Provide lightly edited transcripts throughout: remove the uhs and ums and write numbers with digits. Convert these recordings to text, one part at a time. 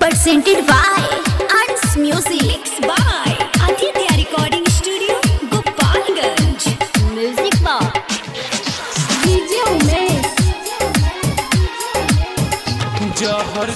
presented by Arts Music by Aditya Recording Studio, Gopalganj. Music box DJ Umesh. जौहर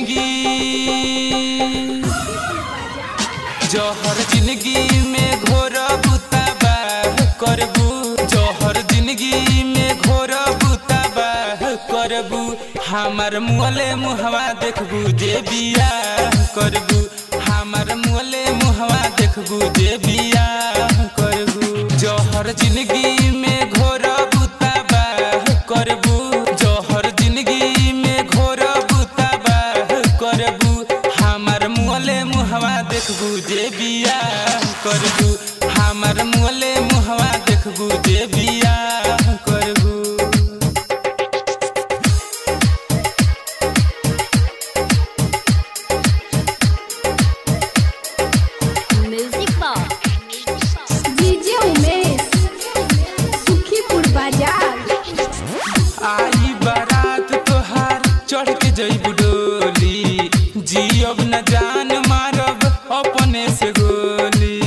जिंदगी में घोर बुताबाह करबू। जौहर जिंदगी में घोर बुताबाह करबू। हमार मुहले मुहवा देखबू जे बियाह करबू। हमार मुहले मुहवा देखबू जे बियाह करबू। जौहर जिंदगी में घोर बुताबाह करबू। जौहर जिंदगी में घोर बुताबाह करबू। हमार मुहले मुहवा देखबू जे बियाह करबू। हमार मुहले मुहवा देखबू जे बियाह करबू। Music box DJ Umesh, Sukhipur बाजार। आई बारात तोहार चढ़ के जइबू डोली। जियब न जान मारब अपने से गोली।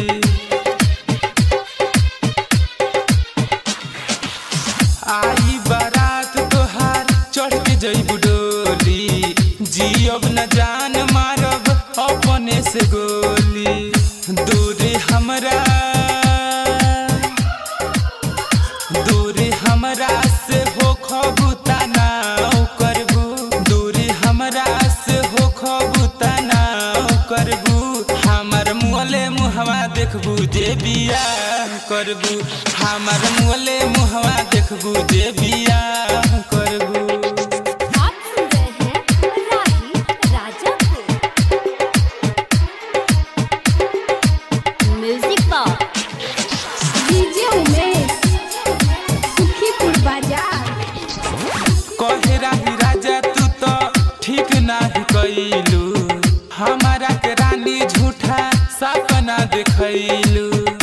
आई बारात तोहार चढ़ के जइबू डोली। जियब न जान मारब अपने से गोली। दूरी हमरा से हो खबूता नाव करबू। दूरी हमरा से हो खबूता नाव करबू। हमार मुहले मुहवा देखबू जे बियाह करबू। हमार मुहले मुहवा देखबू जे बियाह करबू। आप सुन रहे हैं राही राजा को। Music box DJ Umesh, Sukhipur बाजार। कहे राही राजा तू तो ठीक नाही कइलू। हमारा के रानी झूठा सपना देखैलू।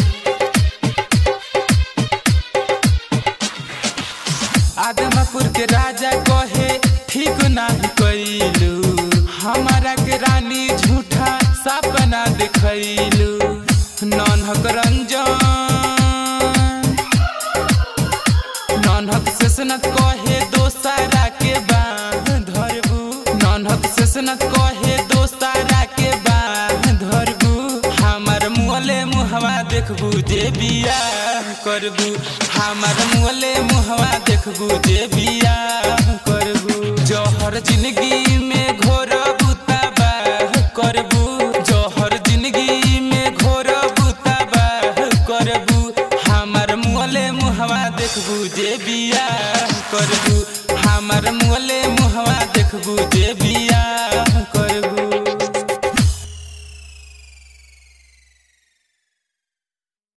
आदमपुर के राजा कहे ठीक नाही कइलू। हमारा के रानी झूठा सपना देखैलू। नन्हक रंजन नन्हक शेषनाथ कहे दोसारा के बाँह धरबू। नन्हक शेषनाथ कहे दोसारा के बाँह धरबू। हमार मुहले मुहवा देखबू जे बियाह करबू। हमार मुहले मुहवा देखबू जे बियाह करबू। जौहर जिंदगी में घोर बुताबाह करबू। जौहर जिंदगी में घोर बुताबाह करबू। हमार मुहले मुहवा देखबू जे बियाह करबू। हमार मुहले मुहवा देखबू जे बियाह करबू।